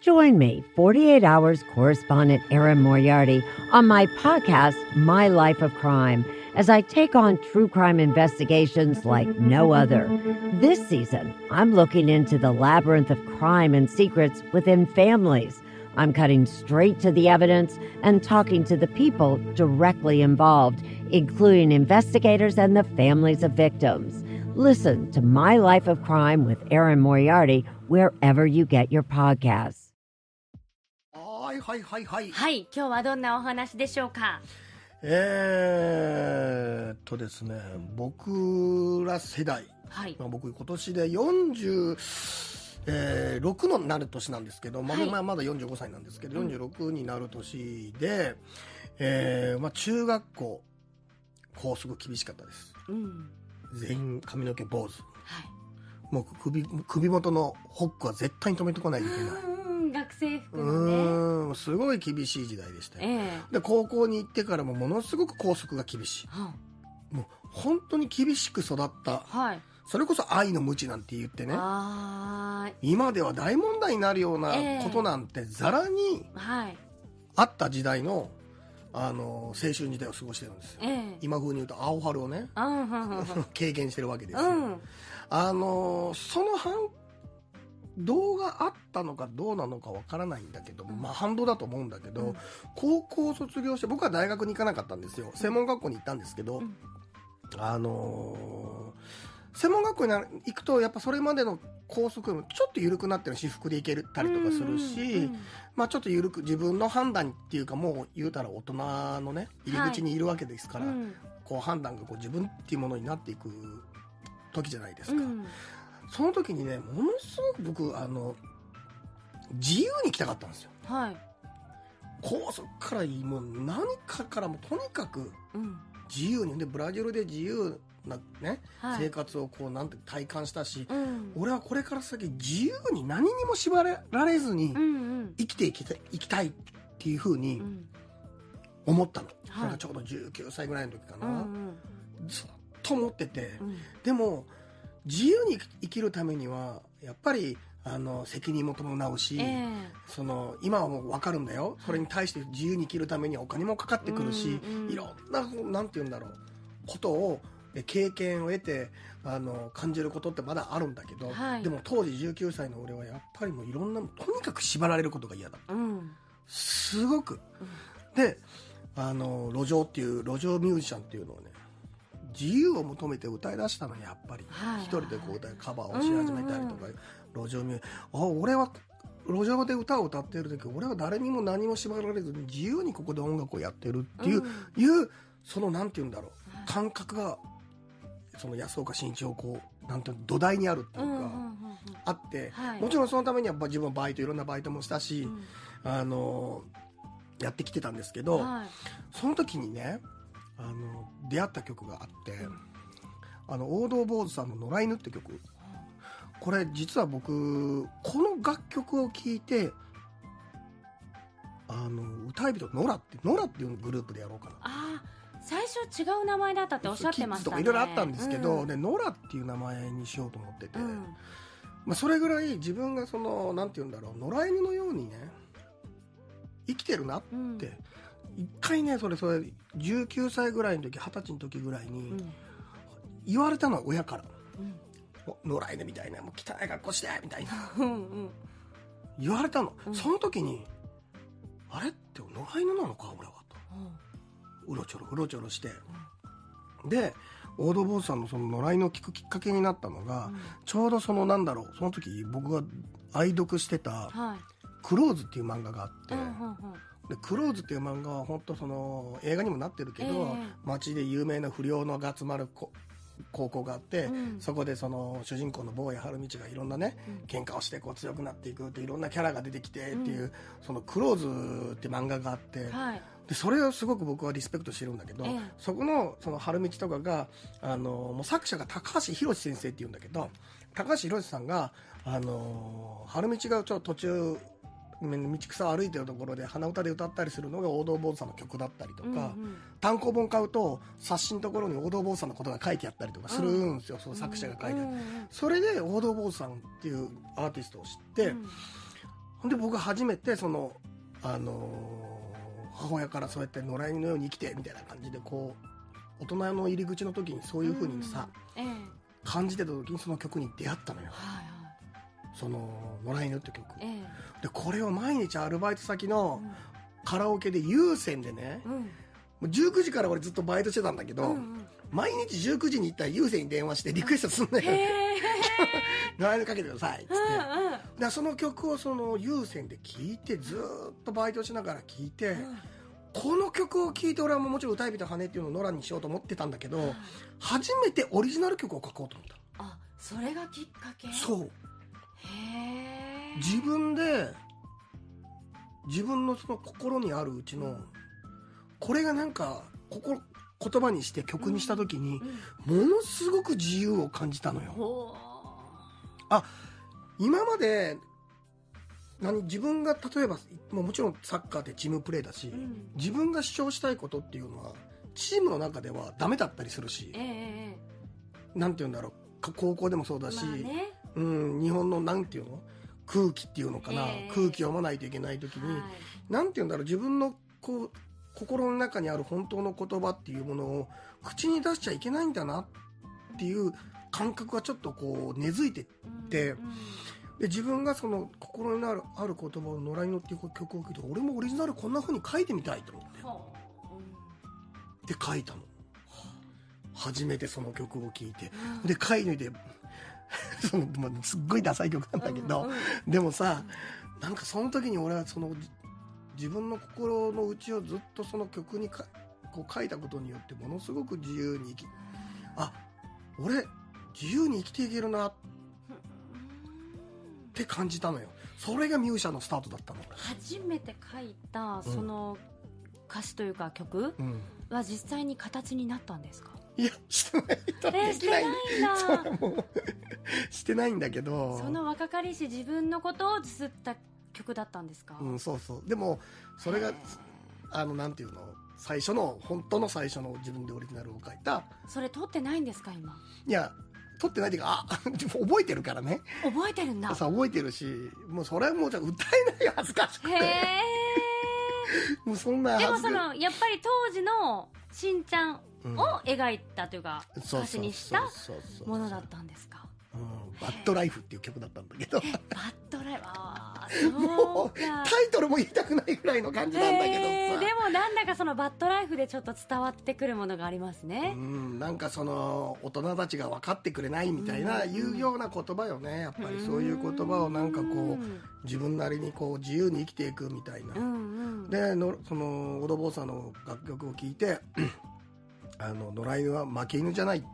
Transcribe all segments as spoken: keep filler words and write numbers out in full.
Join me, forty-eight hours correspondent Erin Moriarty, on my podcast, My Life of Crime, as I take on true crime investigations like no other. This season, I'm looking into the labyrinth of crime and secrets within families. I'm cutting straight to the evidence and talking to the people directly involved, including investigators and the families of victims. Listen to My Life of Crime with Erin Moriarty wherever you get your podcasts. はいはいはいはい。 はい、今日はどんなお話でしょうか。 えーっとですね、僕ら世代、 はい、 まあ、僕今年でよんじゅう、えー、ろくのなる年なんですけど、まあはい、まだよんじゅうごさいなんですけど、うん、よんじゅうろくになる年で、えーまあ、中学校校則厳しかったです、うん、全員髪の毛坊主、はい、もう 首, 首元のホックは絶対に止めてこないといけない。 学生服のね、すごい厳しい時代でしたよ、 えー、 で高校に行ってからもものすごく校則が厳しい、はあ、もう本当に厳しく育った、はい、それこそ愛の無知なんて言ってね、あ今では大問題になるようなことなんてざらにあった時代の、あの青春時代を過ごしてるんですよ、えー、今風に言うと青春をね経験してるわけですよ、うん、あのその反動があったのかどうなのかわからないんだけど、まあ反動だと思うんだけど、うん、高校卒業して僕は大学に行かなかったんですよ。専門学校に行ったんですけど、うん、あのー、専門学校に行くとやっぱそれまでの校則もちょっと緩くなってる私服で行けたりとかするし、うんうんうん、まあちょっと緩く自分の判断っていうかもう言うたら大人のね入り口にいるわけですから、はい、こう判断がこう自分っていうものになっていく時じゃないですか。うん、その時にねものすごく僕あの自由に生きたかったんですよ、はい、高速からもう何かからもとにかく自由に、うん、でブラジルで自由な、ねはい、生活をこうなんて体感したし、うん、俺はこれから先自由に何にも縛られずに生きていきたい、生きたいっていう風に思ったの、うん、それがちょうどじゅうきゅうさいぐらいの時かな、うんうん、ずっと思ってて、うん、でも自由に生きるためにはやっぱりあの責任も伴うし、えー、その今はもう分かるんだよ。それに対して自由に生きるためにはお金もかかってくるし、うんうん、いろんななんて言うんだろうことを経験を得てあの感じることってまだあるんだけど、はい、でも当時じゅうきゅうさいの俺はやっぱりもういろんなとにかく縛られることが嫌だった、うん、すごく、うん、であの路上っていう路上ミュージシャンっていうのをね自由を求めて歌い出したのにやっぱり、はい、一人でこう歌いカバーをし始めたりとか、うんうん、路上ミュージあ俺は路上で歌を歌っている時俺は誰にも何も縛られずに自由にここで音楽をやってるっていう、うん、いうそのなんて言うんだろう感覚がその安岡慎一をこうなんていう土台にあるっていうか、うんうんうんうん、あって、はい、もちろんそのためには自分はバイトいろんなバイトもしたし、うん、あのやってきてたんですけど、はい、その時にねあの出会った曲があって、うん、あの王道坊主さんの野良犬って曲、これ実は僕この楽曲を聴いてあの歌い人ノラってノラっていうグループでやろうかな。 あ最初違う名前だったっておっしゃってましたね。 キッズとかいろいろあったんですけど、うん、でノラっていう名前にしようと思ってて、うんまあ、それぐらい自分がそのなんていうんだろう野良犬のようにね生きてるなって、うん一回ねそれそれじゅうきゅうさいぐらいの時はたちの時ぐらいに言われたのは親から、うん、野良犬みたいなもう汚い格好してみたいなうん、言われたの、うん、その時にあれって野良犬なのか俺はと、うん、うろちょろうろちょろして、うん、で王道坊主さんのその野良犬を聞くきっかけになったのが、うん、ちょうどそのなんだろうその時僕が愛読してたクローズっていう漫画があって、うんうんうんでクローズっていう漫画は本当その映画にもなってるけど、えー、街で有名な不良のが集まる高校があって、うん、そこでその主人公の坊や春道がいろんなね、うん、喧嘩をしてこう強くなっていくっていろんなキャラが出てきてっていう、うん、そのクローズって漫画があって、はい、でそれをすごく僕はリスペクトしてるんだけど、えー、そこのその春道とかがあのもう作者が高橋宏先生っていうんだけど高橋宏さんがあの春道がちょっと途中道草を歩いてるところで鼻歌で歌ったりするのが王道坊主さんの曲だったりとか、うんうん、単行本買うと冊子のところに王道坊主さんのことが書いてあったりとかするんですよ、うん、その作者が書いてある、うんうん、それで王道坊主さんっていうアーティストを知って、うん、 で僕初めてそのあのー、母親からそうやって野良犬のように生きてみたいな感じでこう大人の入り口の時にそういう風にさ、うんええ、感じてた時にその曲に出会ったのよ、はいはい、その野良犬って曲、ええ、でこれを毎日アルバイト先のカラオケで有線でね、うん、もうじゅうくじから俺ずっとバイトしてたんだけど、うんうん、毎日じゅうくじに行ったら有線に電話してリクエストすんのよ野良犬かけてくださいっつって、うんうん、でその曲をその有線で聴いてずっとバイトしながら聴いて、うん、この曲を聴いて俺はもちろん歌い人羽っていうのを野良にしようと思ってたんだけど、うん、初めてオリジナル曲を書こうと思った。 あ、それがきっかけ。 そう。へー。自分で自分のその心にあるうちの、うん、これがなんか心言葉にして曲にした時に、うんうん、ものすごく自由を感じたのよ。あ、今まで何自分が例えばもうもちろんサッカーってチームプレーだし、うん、自分が主張したいことっていうのはチームの中ではダメだったりするし、えー、なんて言うんだろう、高校でもそうだし、まあね、うん、日本のなんていうの空気っていうのかな、えー、空気読まないといけない時に、はい、なんて言うんだろう、自分のこう心の中にある本当の言葉っていうものを口に出しちゃいけないんだなっていう感覚がちょっとこう根付いてって、うんうん、で自分がその心にあるある言葉を野良犬っていう曲を聴いて、俺もオリジナルこんな風に書いてみたいと思って、はあうん、で書いたの、はあ、初めてその曲を聴いて、うん、で書い抜いてそのすっごいダサい曲なんだけど、うんうん、でもさ、なんかその時に俺はその自分の心の内をずっとその曲にかこう書いたことによってものすごく自由に生き、あ、俺自由に生きていけるなって感じたのよ。それがミューシャのスタートだったの。 初めて書いたその歌詞というか曲は実際に形になったんですか？ いや、してないとできない。えー、してないんだ。もうしてないんだけど、 その若かりし自分のことを綴った曲だったんですか？ うん、そうそう。でもそれがあのなんていうの、最初の本当の最初の自分でオリジナルを書いた。 それ撮ってないんですか今？ いや、撮ってないっていうか、あ覚えてるからね。 覚えてるんだ。 さ、覚えてるし、もうそれはもうじゃ歌えないよ、恥ずかしくて。へー。もうそんな。 でもそのやっぱり当時のしんちゃんを描いたというか、うん、歌詞にしたものだったんですか？ うん、バッドライフっていう曲だったんだけど。バッドライフ、あー、そうか。 タイトルも言いたくないぐらいの感じなんだけどさ。 でもなんだかそのバッドライフでちょっと伝わってくるものがありますね。 うん、なんかその大人たちが分かってくれないみたいないうような言葉よね。やっぱりそういう言葉をなんかこう自分なりにこう自由に生きていくみたいな。うんうん、でのそのオドボーさんの楽曲を聴いてあの野良犬は負け犬じゃないって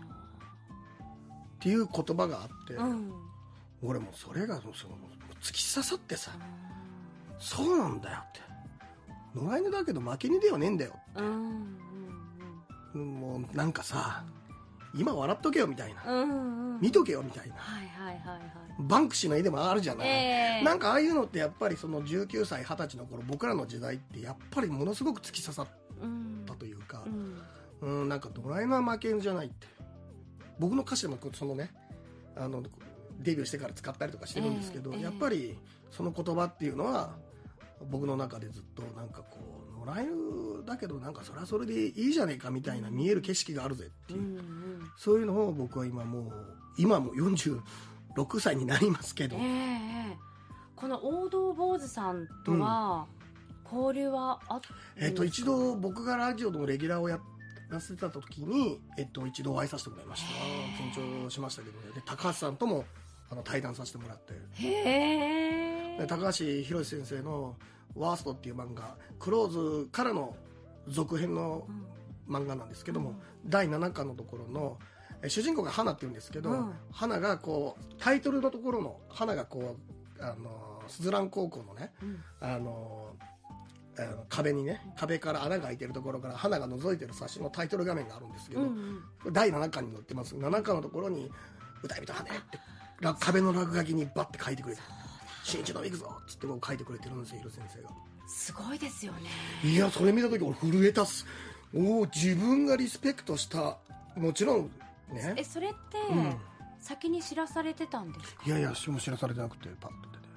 っていう言葉があって、うん、俺もそれがその突き刺さってさ、うん、そうなんだよって、野良犬だけど負け犬ではねえんだよって、うんうん、もうなんかさ、今笑っとけよみたいな、うんうん、見とけよみたいな、はいはいはいはい、バンクシーの絵でもあるじゃない、えー、なんかああいうのってやっぱりそのじゅうきゅうさいはたちの頃僕らの時代ってやっぱりものすごく突き刺さったというか、うん、うん、なんか野良犬は負け犬じゃないって、僕の歌詞でもそのね、あのデビューしてから使ったりとかしてるんですけど、えー、やっぱりその言葉っていうのは僕の中でずっとなんかこう野良犬だけどなんかそれはそれでいいじゃねえかみたいな見える景色があるぜっていう、うんうん、そういうのを僕は今もう今もよんじゅうろくさいになりますけど、えー、 この王道坊主さんとは交流はあったんですか？ えっと一度僕がラジオのレギュラーをやって出せた時に、えっと、一度お会いさせてもらいました。緊張しましたけどね。で高橋さんともあの対談させてもらって、へで高橋宏先生のワーストっていう漫画、クローズからの続編の漫画なんですけども、うん、だいななかんのところのえ主人公が花っていうんですけど、うん、花がこうタイトルのところの花がこうあのスズラン高校のね、うん、あのあの壁にね、壁から穴が開いてるところから花が覗いてる冊子のタイトル画面があるんですけど、うんうん、だいななかんに載ってます。ななかんのところに歌い人羽って壁の落書きにバッて書いてくれて、新一の行くぞっつって書いてくれてるんですよ、ヒロ先生が。 すごいですよね。 いや、それ見た時俺震えたっす。お自分がリスペクトした、もちろんね。 え、それって、うん、先に知らされてたんですか？ いやいや、もう知らされてなくてパッと出て、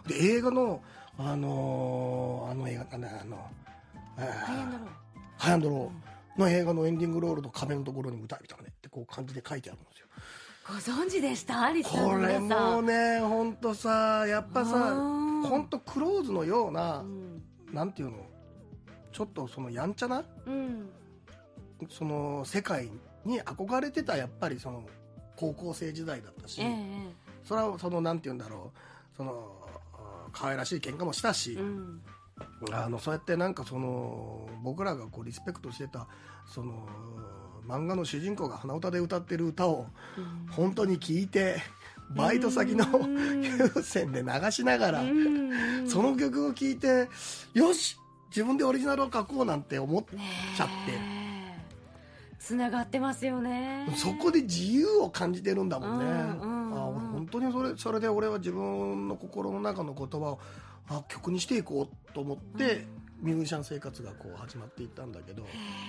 で映画のあのー、あの映画なんだあのハイアンドローハイアンドローの映画のエンディングロールと壁のところに歌みたいなねってこう感じで書いてあるんですよ。 ご存知でしたアリスさんのこ皆さん。 れもね本当さやっぱさ本当クローズのような、うん、なんていうのちょっとそのやんちゃな、うん、その世界に憧れてたやっぱりその高校生時代だったし、えー、それはそのなんていうんだろうその可愛らしい喧嘩もしたし、うん、あのそうやってなんかその僕らがこうリスペクトしてたその漫画の主人公が鼻歌で歌ってる歌を本当に聴いてバイト先の有線で流しながらその曲を聴いてよし自分でオリジナルを書こうなんて思っちゃってつながってますよね。 そこで自由を感じてるんだもんね、うんうんうん、あ俺本当にそれ、それで俺は自分の心の中の言葉をあ曲にしていこうと思って、うん、ミュージシャン生活がこう始まっていったんだけど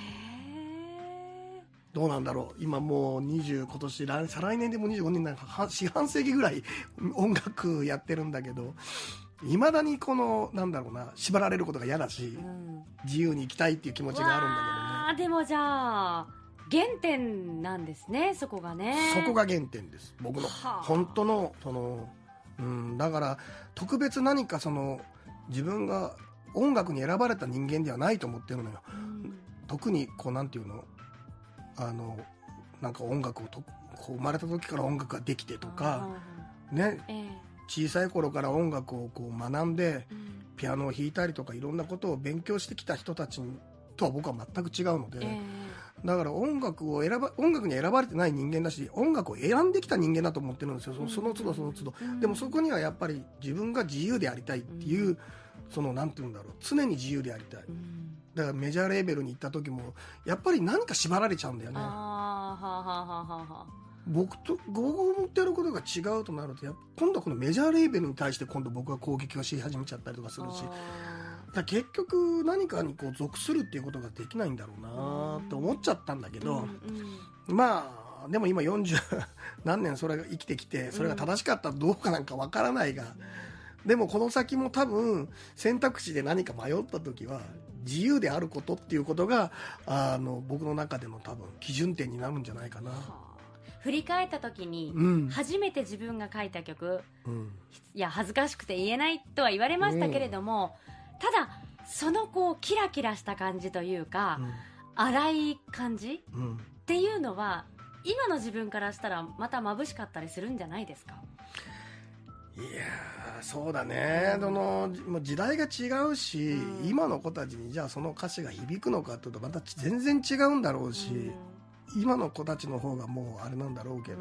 どうなんだろう今もうにじゅう今年来再来年でもにじゅうごねんなんか四半世紀ぐらい音楽やってるんだけどいまだにこのなんだろうな縛られることが嫌だし、うん、自由に生きたいっていう気持ちがあるんだけどね。でもじゃあ原点なんですねそこがね。 そこが原点です僕の本当のその、うん、だから特別何かその自分が音楽に選ばれた人間ではないと思ってるのよ、うん、特にこうなんていうのあのなんか音楽をとこう生まれた時から音楽ができてとかね、ええ、小さい頃から音楽をこう学んで、うん、ピアノを弾いたりとかいろんなことを勉強してきた人たちとは僕は全く違うので、えー、だから音楽を選ば音楽に選ばれてない人間だし音楽を選んできた人間だと思ってるんですよ、うん、その都度その都度、うん、でもそこにはやっぱり自分が自由でありたいっていう、うん、そのなんていうんだろう常に自由でありたい、うん、だからメジャーレーベルに行った時もやっぱり何か縛られちゃうんだよね。あはははは僕と僕が思ってることが違うとなるとや今度はこのメジャーレーベルに対して今度僕は攻撃をし始めちゃったりとかするしだ結局何かにこう属するっていうことができないんだろうなって思っちゃったんだけど、うんうん、まあでも今よんじゅう何年それが生きてきてそれが正しかったかどうかなんかわからないが、うん、でもこの先も多分選択肢で何か迷った時は自由であることっていうことがあの僕の中での多分基準点になるんじゃないかな。 振り返った時に、うん、初めて自分が書いた曲、うん、いや恥ずかしくて言えないとは言われましたけれども、うん、ただそのこうキラキラした感じというか、うん、荒い感じ、うん、っていうのは今の自分からしたらまた眩しかったりするんじゃないですか。 いやそうだね、うん、そのもう時代が違うし、うん、今の子たちにじゃあその歌詞が響くのかというとまた全然違うんだろうし、うん今の子たちの方がもうあれなんだろうけど、うん、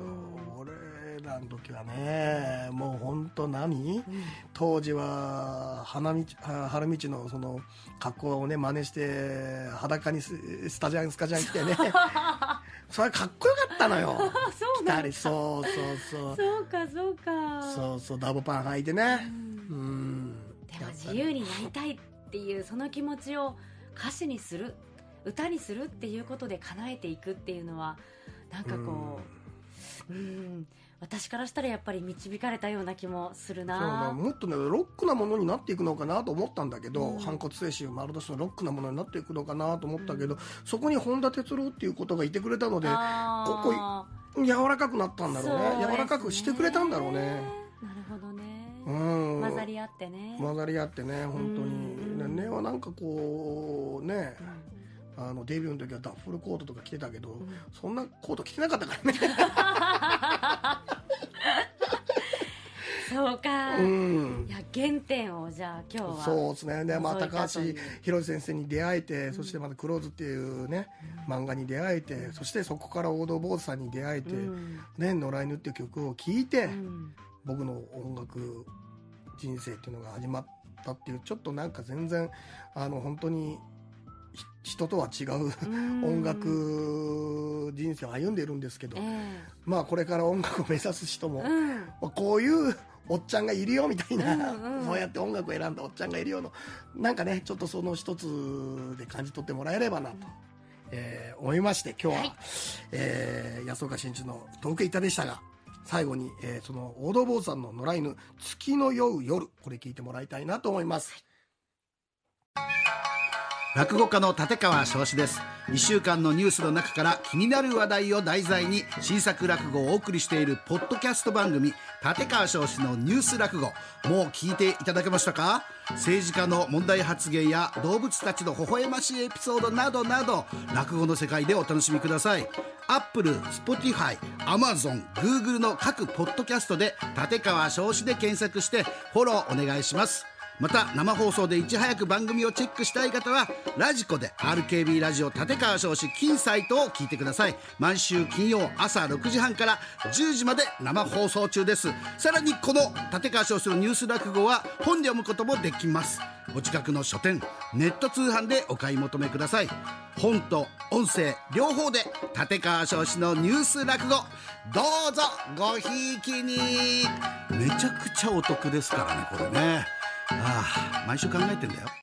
俺らの時はねもう本当何、うん、当時は花道春道のその格好をね真似して裸にス, スタジャンスカジャン着てねそれかっこよかったのよそうなんだ。 そうそうそうそうかそうかそうそうダボパン履いてね、 うん、うんでも自由になりたいっていうその気持ちを歌詞にする歌にするっていうことで叶えていくっていうのはなんかこう、うん、うん私からしたらやっぱり導かれたような気もするな。 そうもっとねロックなものになっていくのかなと思ったんだけど、うん、反骨精神丸出しのロックなものになっていくのかなと思ったけど、うん、そこに本田哲郎っていうことがいてくれたのでここ柔らかくなったんだろう ね, うね柔らかくしてくれたんだろうね。 なるほどね、うん、混ざり合ってね混ざり合ってね本当に、うん、ねはなんかこうね、うんあのデビューの時はダッフルコートとか着てたけど、うん、そんなコート着てなかったからねそうか、うん、いや原点をじゃあ今日はそうですねで、まあ、高橋宏先生に出会えて、うん、そしてまたクローズっていうね、うん、漫画に出会えて、うん、そしてそこから王道坊主さんに出会えて、うんね、野良犬っていう曲を聴いて、うん、僕の音楽人生っていうのが始まったっていうちょっとなんか全然あの本当に人とは違う音楽人生を歩んでいるんですけど、えー、まあこれから音楽を目指す人も、うんまあ、こういうおっちゃんがいるよみたいな、うんうん、そうやって音楽を選んだおっちゃんがいるよのなんかねちょっとその一つで感じ取ってもらえればなと、うんえー、思いまして今日は、はいえー、安岡真一のトークイタでしたが最後に、えー、その大道坊さんの野良犬月の酔う夜、これ聞いてもらいたいなと思います。 落語家の立川翔志です。いっしゅうかんのニュースの中から気になる話題を題材に新作落語をお送りしているポッドキャスト番組、立川翔志のニュース落語、もう聞いていただけましたか？政治家の問題発言や動物たちの微笑ましいエピソードなどなど、落語の世界でお楽しみください。アップル、スポティファイ、アマゾン、グーグルの各ポッドキャストで立川翔志で検索してフォローお願いします。また生放送でいち早く番組をチェックしたい方はラジコで アールケービー ラジオ立川翔志金サイトを聞いてください。毎週金曜朝ろくじはんからじゅうじまで生放送中です。さらにこの立川翔志のニュース落語は本で読むこともできます。お近くの書店、ネット通販でお買い求めください。本と音声両方で立川翔志のニュース落語、どうぞごひいきに。めちゃくちゃお得ですからね、これね。ああ、毎週考えてんだよ。